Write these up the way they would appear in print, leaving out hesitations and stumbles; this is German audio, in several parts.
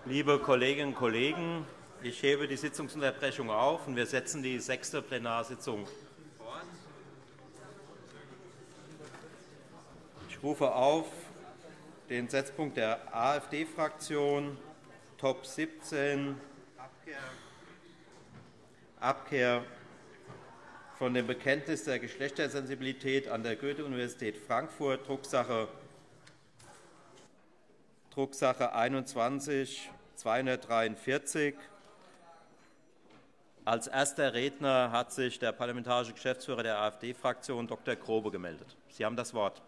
Liebe Kolleginnen und Kollegen, ich hebe die Sitzungsunterbrechung auf und wir setzen die 6. Plenarsitzung fort. Ich rufe auf den Setzpunkt der AfD-Fraktion, Top 17, Abkehr von dem Bekenntnis der Geschlechtersensibilität an der Goethe-Universität Frankfurt, Drucksache 21-243. Als erster Redner hat sich der parlamentarische Geschäftsführer der AfD-Fraktion, Dr. Grobe, gemeldet. Sie haben das Wort.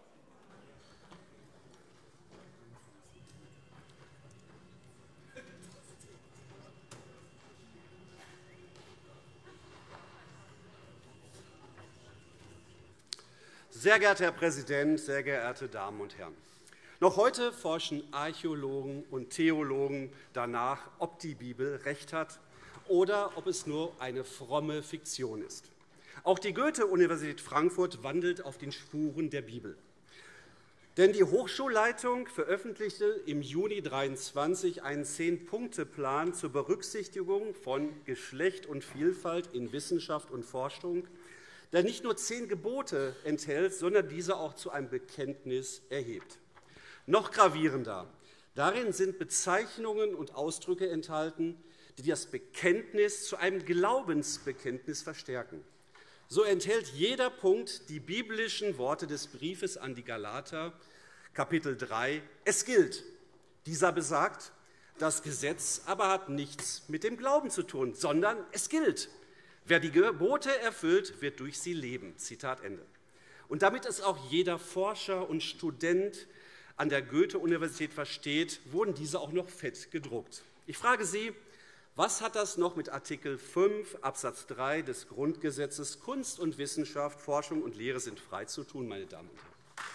Sehr geehrter Herr Präsident, sehr geehrte Damen und Herren! Noch heute forschen Archäologen und Theologen danach, ob die Bibel recht hat oder ob es nur eine fromme Fiktion ist. Auch die Goethe-Universität Frankfurt wandelt auf den Spuren der Bibel. Denn die Hochschulleitung veröffentlichte im Juni 2023 einen 10-Punkte-Plan zur Berücksichtigung von Geschlecht und Vielfalt in Wissenschaft und Forschung, der nicht nur 10 Gebote enthält, sondern diese auch zu einem Bekenntnis erhebt. Noch gravierender, darin sind Bezeichnungen und Ausdrücke enthalten, die das Bekenntnis zu einem Glaubensbekenntnis verstärken. So enthält jeder Punkt die biblischen Worte des Briefes an die Galater, Kapitel 3, es gilt. Dieser besagt, das Gesetz aber hat nichts mit dem Glauben zu tun, sondern es gilt. Wer die Gebote erfüllt, wird durch sie leben. Zitat Ende. Und damit es auch jeder Forscher und Student an der Goethe-Universität versteht, wurden diese auch noch fett gedruckt. Ich frage Sie, was hat das noch mit Artikel 5 Absatz 3 des Grundgesetzes Kunst und Wissenschaft, Forschung und Lehre sind frei zu tun, meine Damen und Herren?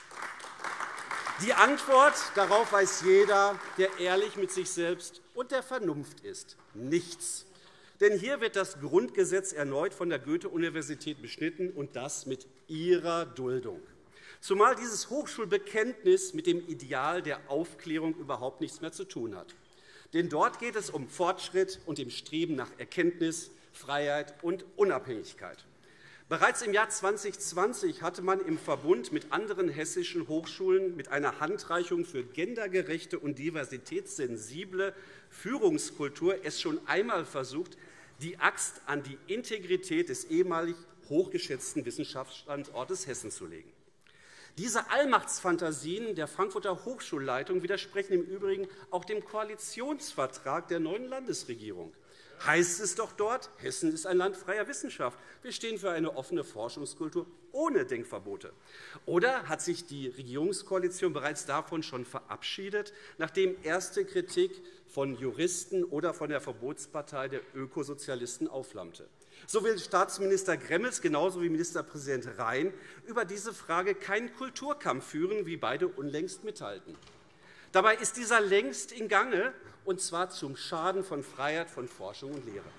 Die Antwort darauf weiß jeder, der ehrlich mit sich selbst und der Vernunft ist: nichts. Denn hier wird das Grundgesetz erneut von der Goethe-Universität beschnitten, und das mit ihrer Duldung. Zumal dieses Hochschulbekenntnis mit dem Ideal der Aufklärung überhaupt nichts mehr zu tun hat. Denn dort geht es um Fortschritt und dem Streben nach Erkenntnis, Freiheit und Unabhängigkeit. Bereits im Jahr 2020 hatte man im Verbund mit anderen hessischen Hochschulen mit einer Handreichung für gendergerechte und diversitätssensible Führungskultur es schon einmal versucht, die Axt an die Integrität des ehemalig hochgeschätzten Wissenschaftsstandortes Hessen zu legen. Diese Allmachtsfantasien der Frankfurter Hochschulleitung widersprechen im Übrigen auch dem Koalitionsvertrag der neuen Landesregierung. Heißt es doch dort, Hessen ist ein Land freier Wissenschaft. Wir stehen für eine offene Forschungskultur ohne Denkverbote. Oder hat sich die Regierungskoalition bereits davon schon verabschiedet, nachdem erste Kritik von Juristen oder von der Verbotspartei der Ökosozialisten aufflammte? So will Staatsminister Gremmels genauso wie Ministerpräsident Rhein über diese Frage keinen Kulturkampf führen, wie beide unlängst mitteilten. Dabei ist dieser längst im Gange, und zwar zum Schaden von Freiheit von Forschung und Lehre.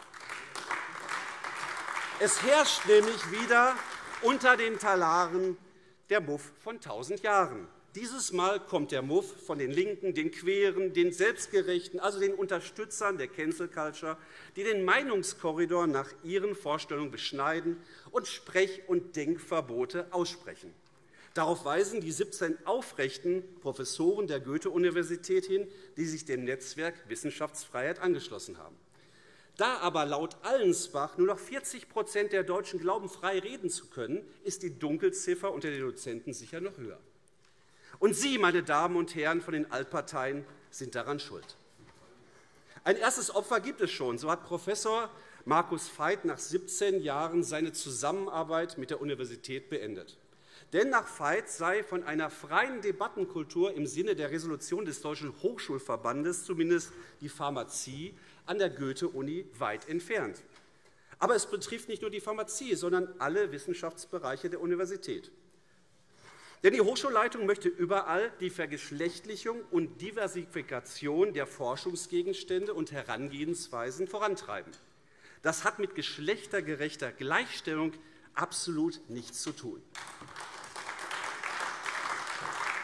Es herrscht nämlich wieder unter den Talaren der Muff von 1000 Jahren. Dieses Mal kommt der Muff von den Linken, den Queren, den Selbstgerechten, also den Unterstützern der Cancel Culture, die den Meinungskorridor nach ihren Vorstellungen beschneiden und Sprech- und Denkverbote aussprechen. Darauf weisen die 17 aufrechten Professoren der Goethe-Universität hin, die sich dem Netzwerk Wissenschaftsfreiheit angeschlossen haben. Da aber laut Allensbach nur noch 40% der Deutschen glauben, frei reden zu können, ist die Dunkelziffer unter den Dozenten sicher noch höher. Und Sie, meine Damen und Herren von den Altparteien, sind daran schuld. Ein erstes Opfer gibt es schon. So hat Professor Markus Veit nach 17 Jahren seine Zusammenarbeit mit der Universität beendet. Denn nach Veit sei von einer freien Debattenkultur im Sinne der Resolution des Deutschen Hochschulverbandes zumindest die Pharmazie an der Goethe-Uni weit entfernt. Aber es betrifft nicht nur die Pharmazie, sondern alle Wissenschaftsbereiche der Universität. Denn die Hochschulleitung möchte überall die Vergeschlechtlichung und Diversifikation der Forschungsgegenstände und Herangehensweisen vorantreiben. Das hat mit geschlechtergerechter Gleichstellung absolut nichts zu tun.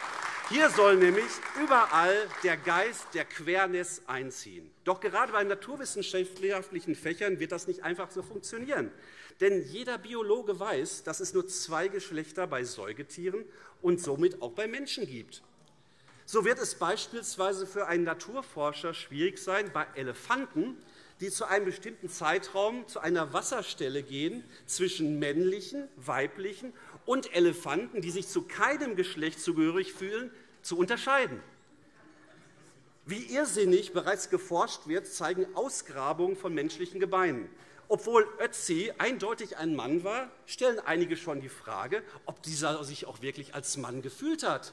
Hier soll nämlich überall der Geist der Quernis einziehen. Doch gerade bei naturwissenschaftlichen Fächern wird das nicht einfach so funktionieren. Denn jeder Biologe weiß, dass es nur 2 Geschlechter bei Säugetieren und somit auch bei Menschen gibt. So wird es beispielsweise für einen Naturforscher schwierig sein, bei Elefanten, die zu einem bestimmten Zeitraum zu einer Wasserstelle gehen, zwischen männlichen, weiblichen und Elefanten, die sich zu keinem Geschlecht zugehörig fühlen, zu unterscheiden. Wie irrsinnig bereits geforscht wird, zeigen Ausgrabungen von menschlichen Gebeinen. Obwohl Ötzi eindeutig ein Mann war, stellen einige schon die Frage, ob dieser sich auch wirklich als Mann gefühlt hat.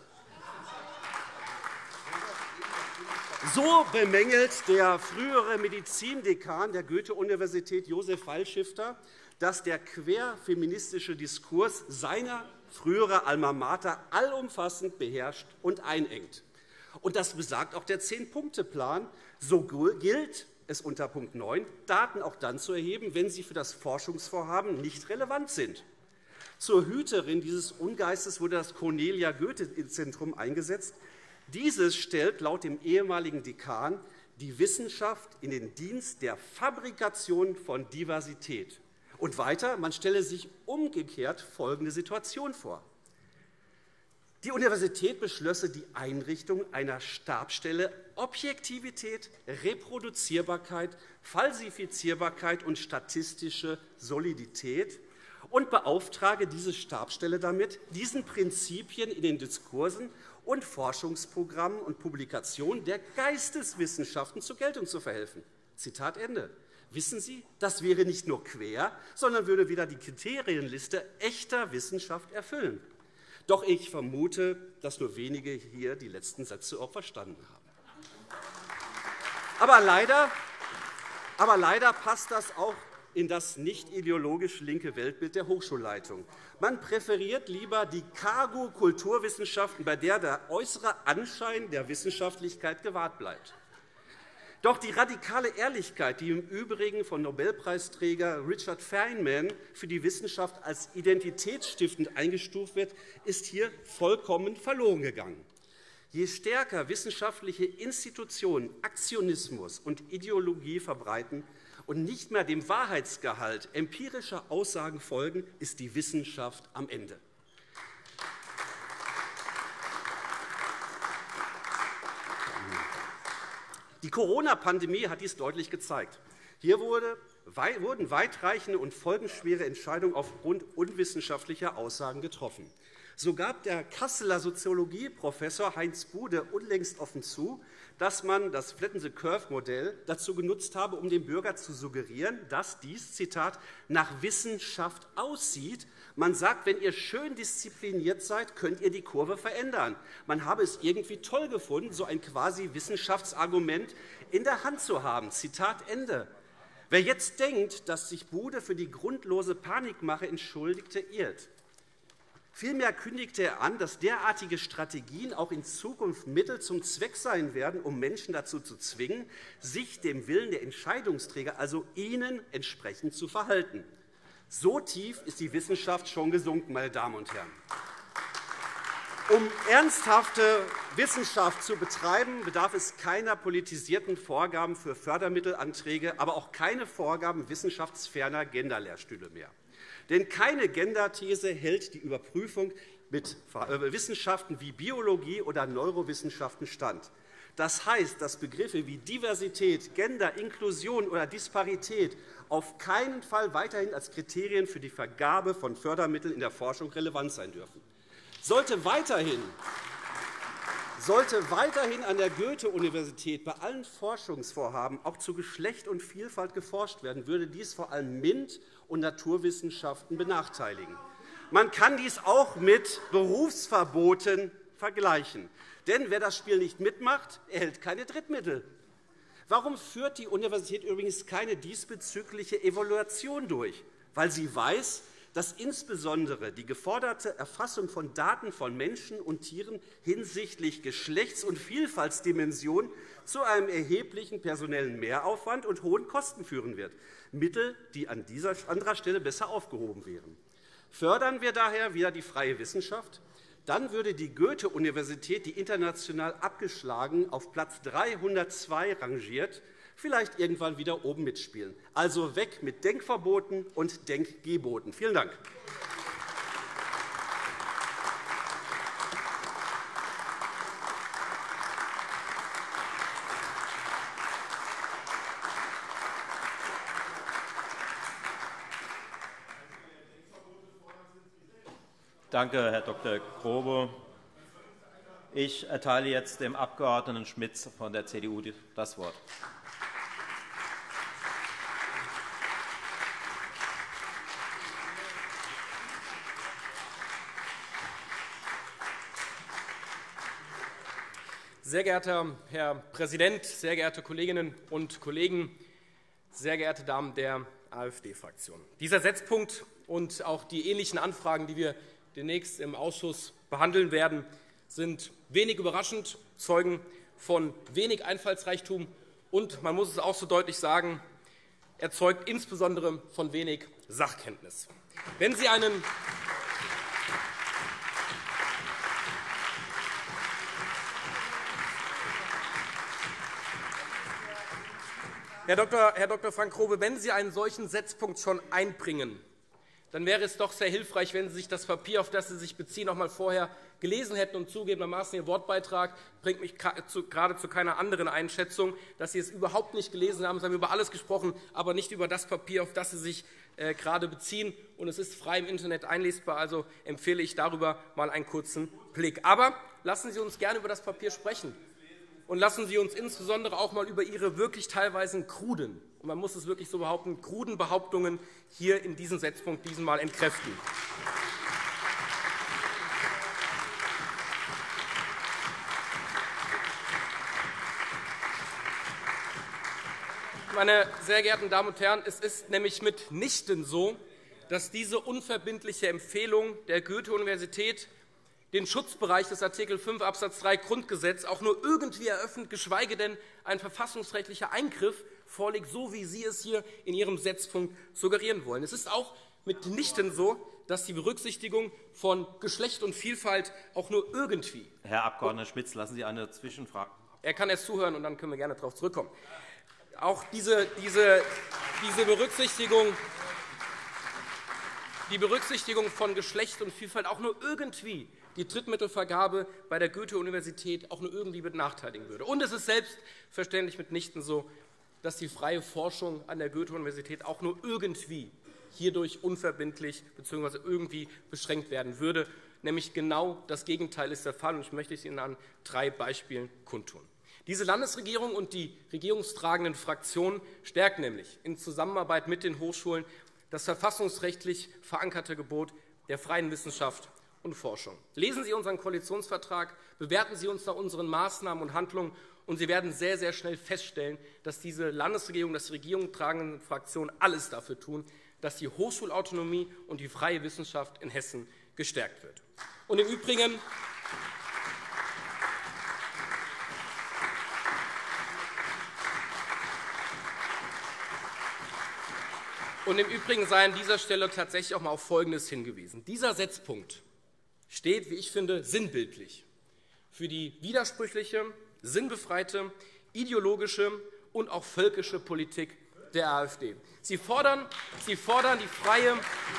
So bemängelt der frühere Medizindekan der Goethe-Universität Josef Waldschifter, dass der querfeministische Diskurs seiner früheren Alma Mater allumfassend beherrscht und einengt. Und das besagt auch der 10-Punkte-Plan. So gilt es unter Punkt 9, Daten auch dann zu erheben, wenn sie für das Forschungsvorhaben nicht relevant sind. Zur Hüterin dieses Ungeistes wurde das Cornelia-Goethe-Zentrum eingesetzt. Dieses stellt laut dem ehemaligen Dekan die Wissenschaft in den Dienst der Fabrikation von Diversität. Und weiter, man stelle sich umgekehrt folgende Situation vor. Die Universität beschlösse die Einrichtung einer Stabsstelle Objektivität, Reproduzierbarkeit, Falsifizierbarkeit und statistische Solidität und beauftrage diese Stabsstelle damit, diesen Prinzipien in den Diskursen und Forschungsprogrammen und Publikationen der Geisteswissenschaften zur Geltung zu verhelfen. Zitat Ende. Wissen Sie, das wäre nicht nur quer, sondern würde wieder die Kriterienliste echter Wissenschaft erfüllen. Doch ich vermute, dass nur wenige hier die letzten Sätze auch verstanden haben. Aber leider passt das auch in das nicht ideologisch linke Weltbild der Hochschulleitung. Man präferiert lieber die Cargo-Kulturwissenschaften, bei der der äußere Anschein der Wissenschaftlichkeit gewahrt bleibt. Doch die radikale Ehrlichkeit, die im Übrigen von Nobelpreisträger Richard Feynman für die Wissenschaft als identitätsstiftend eingestuft wird, ist hier vollkommen verloren gegangen. Je stärker wissenschaftliche Institutionen Aktionismus und Ideologie verbreiten und nicht mehr dem Wahrheitsgehalt empirischer Aussagen folgen, ist die Wissenschaft am Ende. Die Corona-Pandemie hat dies deutlich gezeigt. Hier wurden weitreichende und folgenschwere Entscheidungen aufgrund unwissenschaftlicher Aussagen getroffen. So gab der Kasseler Soziologieprofessor Heinz Bude unlängst offen zu, dass man das Flatten-the-Curve-Modell dazu genutzt habe, um dem Bürger zu suggerieren, dass dies, Zitat, nach Wissenschaft aussieht. Man sagt, wenn ihr schön diszipliniert seid, könnt ihr die Kurve verändern. Man habe es irgendwie toll gefunden, so ein quasi Wissenschaftsargument in der Hand zu haben. Zitat Ende. Wer jetzt denkt, dass sich Bude für die grundlose Panikmache entschuldigte, irrt. Vielmehr kündigte er an, dass derartige Strategien auch in Zukunft Mittel zum Zweck sein werden, um Menschen dazu zu zwingen, sich dem Willen der Entscheidungsträger, also ihnen, entsprechend zu verhalten. So tief ist die Wissenschaft schon gesunken, meine Damen und Herren. Um ernsthafte Wissenschaft zu betreiben, bedarf es keiner politisierten Vorgaben für Fördermittelanträge, aber auch keine Vorgaben wissenschaftsferner Genderlehrstühle mehr. Denn keine Genderthese hält die Überprüfung mit Wissenschaften wie Biologie oder Neurowissenschaften stand. Das heißt, dass Begriffe wie Diversität, Gender, Inklusion oder Disparität auf keinen Fall weiterhin als Kriterien für die Vergabe von Fördermitteln in der Forschung relevant sein dürfen. Sollte weiterhin an der Goethe-Universität bei allen Forschungsvorhaben auch zu Geschlecht und Vielfalt geforscht werden, würde dies vor allem MINT und Naturwissenschaften benachteiligen. Man kann dies auch mit Berufsverboten vergleichen. Denn wer das Spiel nicht mitmacht, erhält keine Drittmittel. Warum führt die Universität übrigens keine diesbezügliche Evaluation durch? Weil sie weiß, dass insbesondere die geforderte Erfassung von Daten von Menschen und Tieren hinsichtlich Geschlechts- und Vielfaltsdimension zu einem erheblichen personellen Mehraufwand und hohen Kosten führen wird, Mittel, die an anderer Stelle besser aufgehoben wären. Fördern wir daher wieder die freie Wissenschaft? dann würde die Goethe-Universität, die international abgeschlagen auf Platz 302 rangiert, vielleicht irgendwann wieder oben mitspielen. Also weg mit Denkverboten und Denkgeboten. Vielen Dank. Danke, Herr Dr. Grobe. Ich erteile jetzt dem Abg. Schmitz von der CDU das Wort. Sehr geehrter Herr Präsident, sehr geehrte Kolleginnen und Kollegen, sehr geehrte Damen der AfD-Fraktion! Dieser Setzpunkt und auch die ähnlichen Anfragen, die wir demnächst im Ausschuss behandeln werden, sind wenig überraschend, zeugen von wenig Einfallsreichtum und, man muss es auch so deutlich sagen, er zeugt insbesondere von wenig Sachkenntnis. Wenn Sie einen Herr Dr. Frank Grobe, wenn Sie einen solchen Setzpunkt schon einbringen, dann wäre es doch sehr hilfreich, wenn Sie sich das Papier, auf das Sie sich beziehen, noch einmal vorher gelesen hätten. Und zugegebenermaßen Ihr Wortbeitrag bringt mich gerade zu keiner anderen Einschätzung, dass Sie es überhaupt nicht gelesen haben. Sie haben über alles gesprochen, aber nicht über das Papier, auf das Sie sich gerade beziehen. Und es ist frei im Internet einlesbar, also empfehle ich darüber mal einen kurzen Blick. Aber lassen Sie uns gerne über das Papier sprechen. Und lassen Sie uns insbesondere auch einmal über Ihre wirklich teilweise kruden, und man muss es wirklich so behaupten, kruden Behauptungen hier in diesem Setzpunkt diesmal entkräften. Meine sehr geehrten Damen und Herren, es ist nämlich mitnichten so, dass diese unverbindliche Empfehlung der Goethe-Universität den Schutzbereich des Artikel 5 Abs. 3 Grundgesetz auch nur irgendwie eröffnet, geschweige denn ein verfassungsrechtlicher Eingriff vorliegt, so wie Sie es hier in Ihrem Setzpunkt suggerieren wollen. Es ist auch mitnichten so, dass die Berücksichtigung von Geschlecht und Vielfalt auch nur irgendwie. Herr Abg. Schmitz, lassen Sie eine Zwischenfrage. Er kann erst zuhören, und dann können wir gerne darauf zurückkommen. Auch diese Berücksichtigung von Geschlecht und Vielfalt auch nur irgendwie die Drittmittelvergabe bei der Goethe-Universität auch nur irgendwie benachteiligen würde. Und es ist selbstverständlich mitnichten so, dass die freie Forschung an der Goethe-Universität auch nur irgendwie hierdurch unverbindlich bzw. irgendwie beschränkt werden würde. Nämlich genau das Gegenteil ist der Fall, und ich möchte es Ihnen an 3 Beispielen kundtun. Diese Landesregierung und die regierungstragenden Fraktionen stärken nämlich in Zusammenarbeit mit den Hochschulen das verfassungsrechtlich verankerte Gebot der freien Wissenschaft und Forschung. Lesen Sie unseren Koalitionsvertrag, bewerten Sie uns nach unseren Maßnahmen und Handlungen, und Sie werden sehr, sehr schnell feststellen, dass diese Landesregierung, dass die regierungstragenden Fraktionen alles dafür tun, dass die Hochschulautonomie und die freie Wissenschaft in Hessen gestärkt wird. Und im Übrigen sei an dieser Stelle tatsächlich auch einmal auf Folgendes hingewiesen. Dieser Setzpunkt steht, wie ich finde, sinnbildlich für die widersprüchliche, sinnbefreite, ideologische und auch völkische Politik der AfD. Sie fordern die freie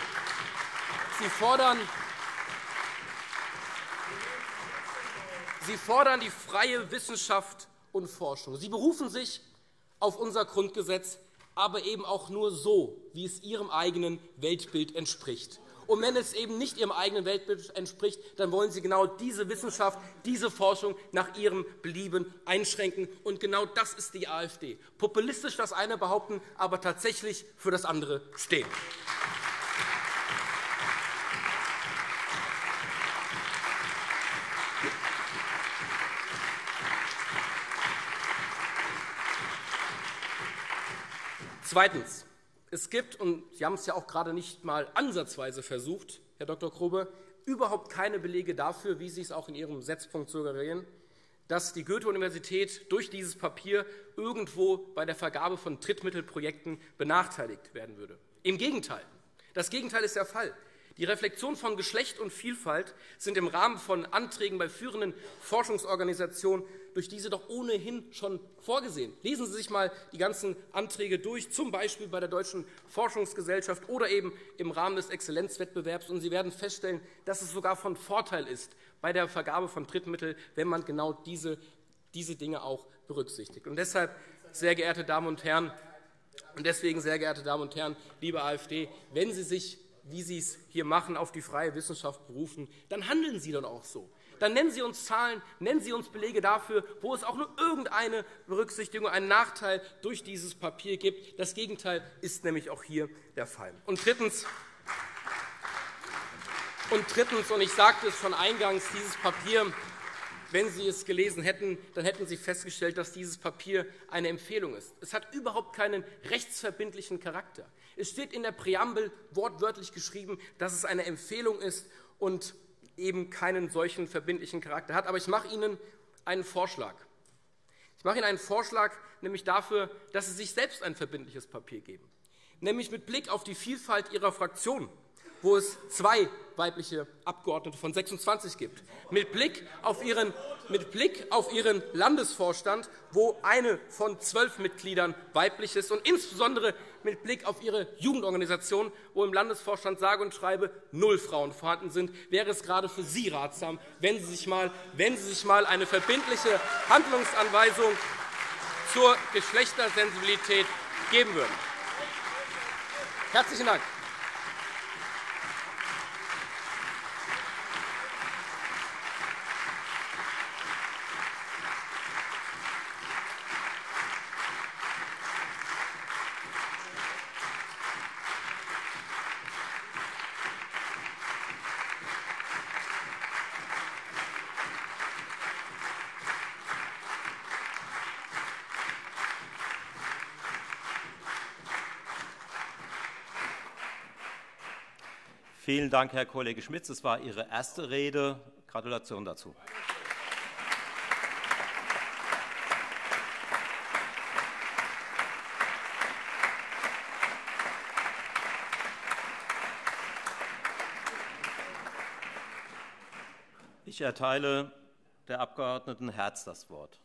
Wissenschaft und Forschung. Sie berufen sich auf unser Grundgesetz, aber eben auch nur so, wie es Ihrem eigenen Weltbild entspricht. Und wenn es eben nicht Ihrem eigenen Weltbild entspricht, dann wollen Sie genau diese Wissenschaft, diese Forschung nach Ihrem Belieben einschränken. Und genau das ist die AfD. Populistisch das eine behaupten, aber tatsächlich für das andere stehen. Zweitens. Es gibt, und Sie haben es ja auch gerade nicht einmal ansatzweise versucht, Herr Dr. Grobe, überhaupt keine Belege dafür, wie Sie es auch in Ihrem Setzpunkt suggerieren, dass die Goethe-Universität durch dieses Papier irgendwo bei der Vergabe von Drittmittelprojekten benachteiligt werden würde. Im Gegenteil. Das Gegenteil ist der Fall. Die Reflexion von Geschlecht und Vielfalt sind im Rahmen von Anträgen bei führenden Forschungsorganisationen durch diese doch ohnehin schon vorgesehen. Lesen Sie sich einmal die ganzen Anträge durch, z. B. bei der Deutschen Forschungsgesellschaft oder eben im Rahmen des Exzellenzwettbewerbs, und Sie werden feststellen, dass es sogar von Vorteil ist bei der Vergabe von Drittmitteln, wenn man genau diese Dinge auch berücksichtigt. Und deshalb, sehr geehrte Damen und Herren, liebe AfD, wenn Sie sich, wie Sie es hier machen, auf die freie Wissenschaft berufen, dann handeln Sie dann auch so. Dann nennen Sie uns Zahlen, nennen Sie uns Belege dafür, wo es auch nur irgendeine Berücksichtigung, einen Nachteil durch dieses Papier gibt. Das Gegenteil ist nämlich auch hier der Fall. Und drittens, und ich sagte es schon eingangs, dieses Papier, wenn Sie es gelesen hätten, dann hätten Sie festgestellt, dass dieses Papier eine Empfehlung ist. Es hat überhaupt keinen rechtsverbindlichen Charakter. Es steht in der Präambel wortwörtlich geschrieben, dass es eine Empfehlung ist und eben keinen solchen verbindlichen Charakter hat. Aber ich mache Ihnen einen Vorschlag. Nämlich dafür, dass Sie sich selbst ein verbindliches Papier geben. Nämlich mit Blick auf die Vielfalt Ihrer Fraktion, wo es 2 weibliche Abgeordnete von 26 gibt, mit Blick auf Ihren Landesvorstand, wo eine von 12 Mitgliedern weiblich ist, und insbesondere mit Blick auf Ihre Jugendorganisation, wo im Landesvorstand sage und schreibe 0 Frauen vorhanden sind, wäre es gerade für Sie ratsam, wenn Sie sich mal eine verbindliche Handlungsanweisung zur Geschlechtersensibilität geben würden. Herzlichen Dank. Vielen Dank, Herr Kollege Schmitz. Das war Ihre erste Rede. Gratulation dazu. Ich erteile der Abgeordneten Herz das Wort.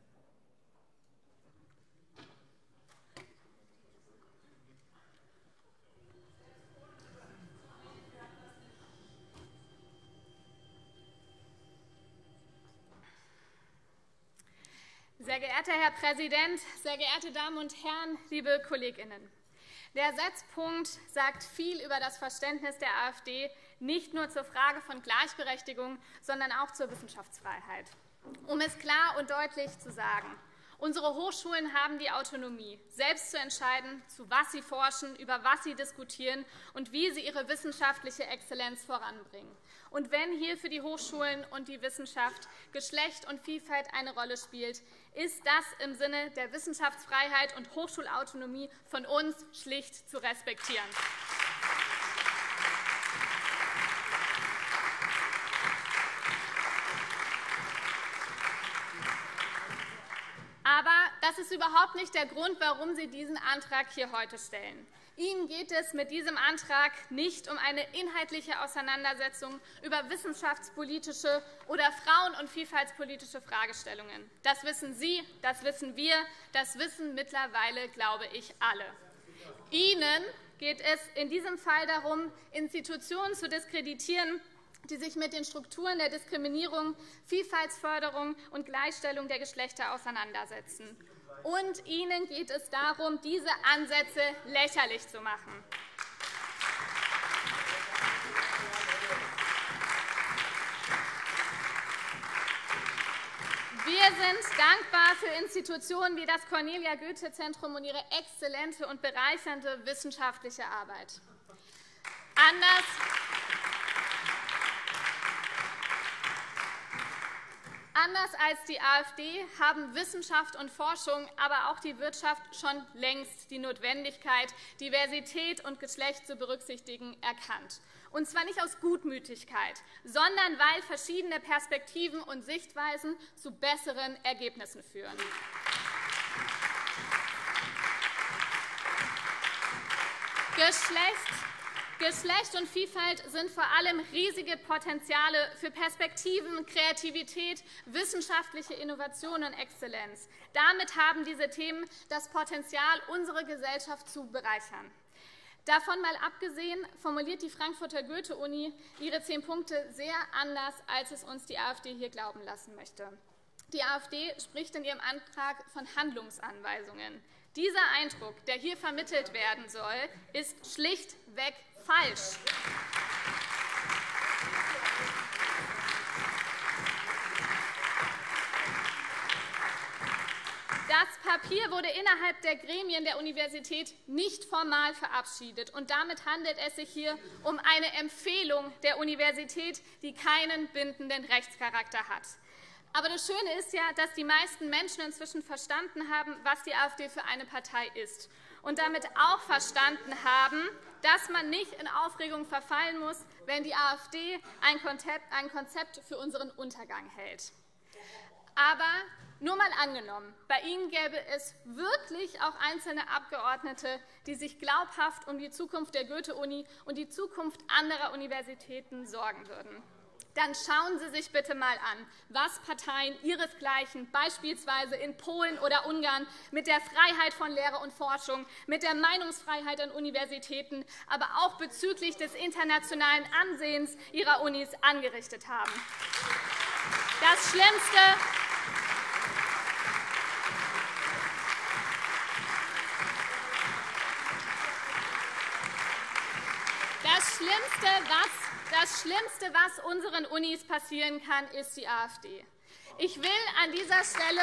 Sehr geehrter Herr Präsident, sehr geehrte Damen und Herren, liebe KollegInnen! Der Setzpunkt sagt viel über das Verständnis der AfD, nicht nur zur Frage von Gleichberechtigung, sondern auch zur Wissenschaftsfreiheit. Um es klar und deutlich zu sagen: Unsere Hochschulen haben die Autonomie, selbst zu entscheiden, zu was sie forschen, über was sie diskutieren und wie sie ihre wissenschaftliche Exzellenz voranbringen. Und wenn hier für die Hochschulen und die Wissenschaft Geschlecht und Vielfalt eine Rolle spielt, ist das im Sinne der Wissenschaftsfreiheit und Hochschulautonomie von uns schlicht zu respektieren. Aber das ist überhaupt nicht der Grund, warum Sie diesen Antrag hier heute stellen. Ihnen geht es mit diesem Antrag nicht um eine inhaltliche Auseinandersetzung über wissenschaftspolitische oder frauen- und vielfaltspolitische Fragestellungen. Das wissen Sie, das wissen wir, das wissen mittlerweile, glaube ich, alle. Ihnen geht es in diesem Fall darum, Institutionen zu diskreditieren, die sich mit den Strukturen der Diskriminierung, Vielfaltsförderung und Gleichstellung der Geschlechter auseinandersetzen. Und Ihnen geht es darum, diese Ansätze lächerlich zu machen. Wir sind dankbar für Institutionen wie das Cornelia-Goethe-Zentrum und ihre exzellente und bereichernde wissenschaftliche Arbeit. Anders als die AfD haben Wissenschaft und Forschung, aber auch die Wirtschaft schon längst die Notwendigkeit, Diversität und Geschlecht zu berücksichtigen, erkannt. Und zwar nicht aus Gutmütigkeit, sondern weil verschiedene Perspektiven und Sichtweisen zu besseren Ergebnissen führen. Geschlecht und Vielfalt sind vor allem riesige Potenziale für Perspektiven, Kreativität, wissenschaftliche Innovation und Exzellenz. Damit haben diese Themen das Potenzial, unsere Gesellschaft zu bereichern. Davon mal abgesehen, formuliert die Frankfurter Goethe-Uni ihre 10 Punkte sehr anders, als es uns die AfD hier glauben lassen möchte. Die AfD spricht in ihrem Antrag von Handlungsanweisungen. Dieser Eindruck, der hier vermittelt werden soll, ist schlichtweg falsch. Das Papier wurde innerhalb der Gremien der Universität nicht formal verabschiedet. Und damit handelt es sich hier um eine Empfehlung der Universität, die keinen bindenden Rechtscharakter hat. Aber das Schöne ist ja, dass die meisten Menschen inzwischen verstanden haben, was die AfD für eine Partei ist. Und damit auch verstanden haben, dass man nicht in Aufregung verfallen muss, wenn die AfD ein Konzept für unseren Untergang hält. Aber nur mal angenommen, bei Ihnen gäbe es wirklich auch einzelne Abgeordnete, die sich glaubhaft um die Zukunft der Goethe-Uni und die Zukunft anderer Universitäten sorgen würden. Dann schauen Sie sich bitte mal an, was Parteien ihresgleichen, beispielsweise in Polen oder Ungarn, mit der Freiheit von Lehre und Forschung, mit der Meinungsfreiheit an Universitäten, aber auch bezüglich des internationalen Ansehens ihrer Unis angerichtet haben. Das Schlimmste, was unseren Unis passieren kann, ist die AfD. Ich will an dieser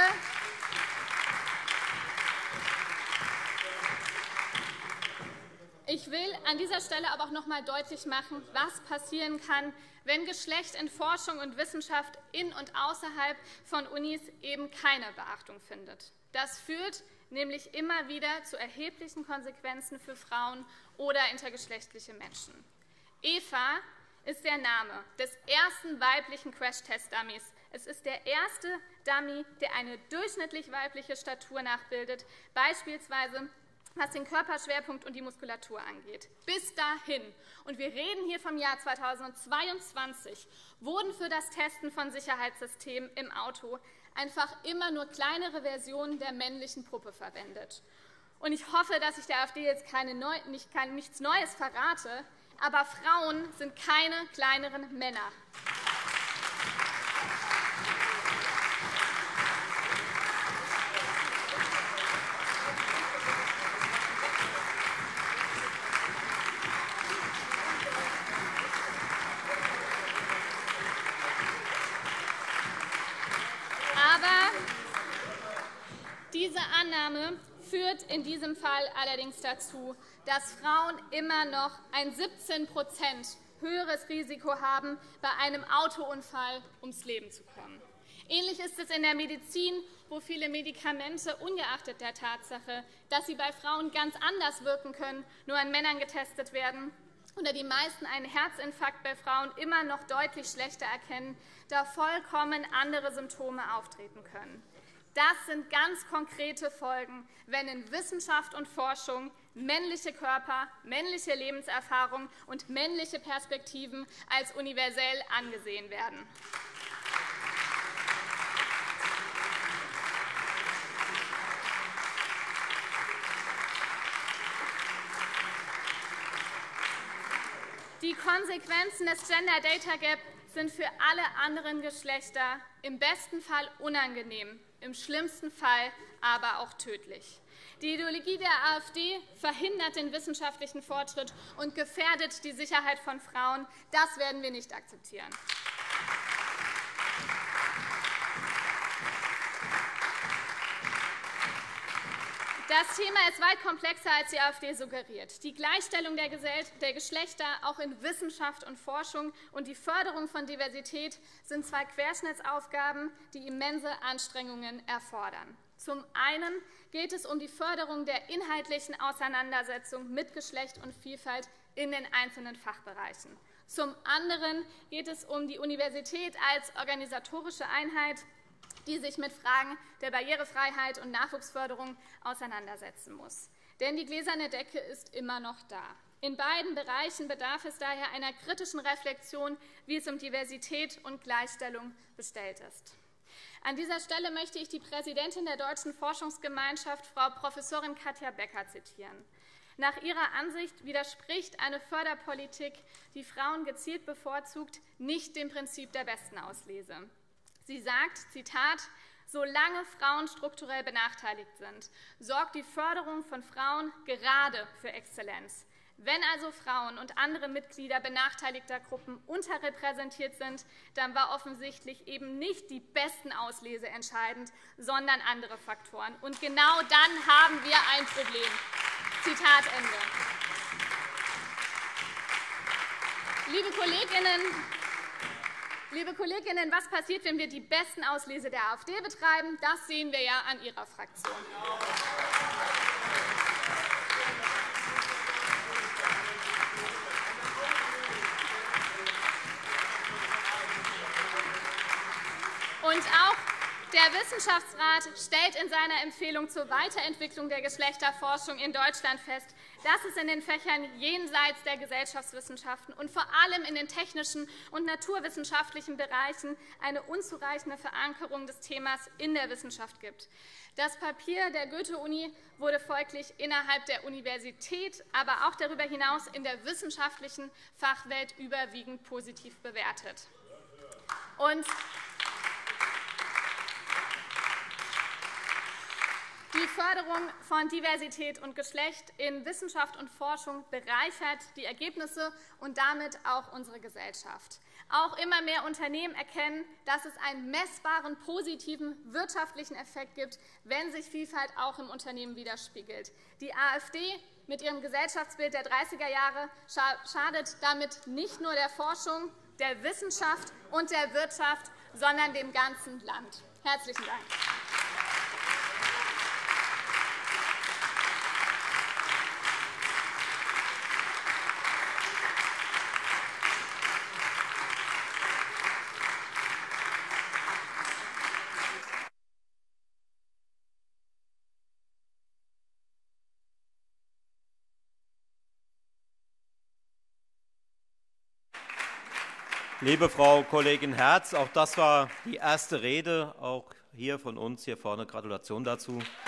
Stelle aber auch noch einmal deutlich machen, was passieren kann, wenn Geschlecht in Forschung und Wissenschaft in und außerhalb von Unis eben keine Beachtung findet. Das führt nämlich immer wieder zu erheblichen Konsequenzen für Frauen oder intergeschlechtliche Menschen. Eva ist der Name des ersten weiblichen Crash-Test-Dummies. Es ist der erste Dummy, der eine durchschnittlich weibliche Statur nachbildet, beispielsweise was den Körperschwerpunkt und die Muskulatur angeht. Bis dahin, und wir reden hier vom Jahr 2022, wurden für das Testen von Sicherheitssystemen im Auto einfach immer nur kleinere Versionen der männlichen Puppe verwendet. Und ich hoffe, dass ich der AfD jetzt nichts Neues verrate, aber Frauen sind keine kleineren Männer. Aber diese Annahme führt in diesem Fall allerdings dazu, dass Frauen immer noch ein 17% höheres Risiko haben, bei einem Autounfall ums Leben zu kommen. Ähnlich ist es in der Medizin, wo viele Medikamente, ungeachtet der Tatsache, dass sie bei Frauen ganz anders wirken können, nur an Männern getestet werden, oder die meisten einen Herzinfarkt bei Frauen immer noch deutlich schlechter erkennen, da vollkommen andere Symptome auftreten können. Das sind ganz konkrete Folgen, wenn in Wissenschaft und Forschung männliche Körper, männliche Lebenserfahrung und männliche Perspektiven als universell angesehen werden. Die Konsequenzen des Gender Data Gap sind für alle anderen Geschlechter im besten Fall unangenehm, im schlimmsten Fall aber auch tödlich. Die Ideologie der AfD verhindert den wissenschaftlichen Fortschritt und gefährdet die Sicherheit von Frauen. Das werden wir nicht akzeptieren. Das Thema ist weit komplexer, als die AfD suggeriert. Die Gleichstellung der Geschlechter auch in Wissenschaft und Forschung und die Förderung von Diversität sind 2 Querschnittsaufgaben, die immense Anstrengungen erfordern. Zum einen geht es um die Förderung der inhaltlichen Auseinandersetzung mit Geschlecht und Vielfalt in den einzelnen Fachbereichen. Zum anderen geht es um die Universität als organisatorische Einheit, die sich mit Fragen der Barrierefreiheit und Nachwuchsförderung auseinandersetzen muss. Denn die gläserne Decke ist immer noch da. In beiden Bereichen bedarf es daher einer kritischen Reflexion, wie es um Diversität und Gleichstellung bestellt ist. An dieser Stelle möchte ich die Präsidentin der Deutschen Forschungsgemeinschaft, Frau Professorin Katja Becker, zitieren. Nach ihrer Ansicht widerspricht eine Förderpolitik, die Frauen gezielt bevorzugt, nicht dem Prinzip der besten Auslese. Sie sagt, Zitat, solange Frauen strukturell benachteiligt sind, sorgt die Förderung von Frauen gerade für Exzellenz. Wenn also Frauen und andere Mitglieder benachteiligter Gruppen unterrepräsentiert sind, dann war offensichtlich eben nicht die besten Auslese entscheidend, sondern andere Faktoren. Und genau dann haben wir ein Problem. Zitat Ende. Liebe Kolleginnen, was passiert, wenn wir die besten Auslese der AfD betreiben? Das sehen wir ja an Ihrer Fraktion. Und auch der Wissenschaftsrat stellt in seiner Empfehlung zur Weiterentwicklung der Geschlechterforschung in Deutschland fest, dass es in den Fächern jenseits der Gesellschaftswissenschaften und vor allem in den technischen und naturwissenschaftlichen Bereichen eine unzureichende Verankerung des Themas in der Wissenschaft gibt. Das Papier der Goethe-Uni wurde folglich innerhalb der Universität, aber auch darüber hinaus in der wissenschaftlichen Fachwelt überwiegend positiv bewertet. Und die Förderung von Diversität und Geschlecht in Wissenschaft und Forschung bereichert die Ergebnisse und damit auch unsere Gesellschaft. Auch immer mehr Unternehmen erkennen, dass es einen messbaren, positiven wirtschaftlichen Effekt gibt, wenn sich Vielfalt auch im Unternehmen widerspiegelt. Die AfD mit ihrem Gesellschaftsbild der 30er Jahre schadet damit nicht nur der Forschung, der Wissenschaft und der Wirtschaft, sondern dem ganzen Land. Herzlichen Dank. Liebe Frau Kollegin Herz, auch das war die erste Rede, auch hier von uns hier vorne. Gratulation dazu.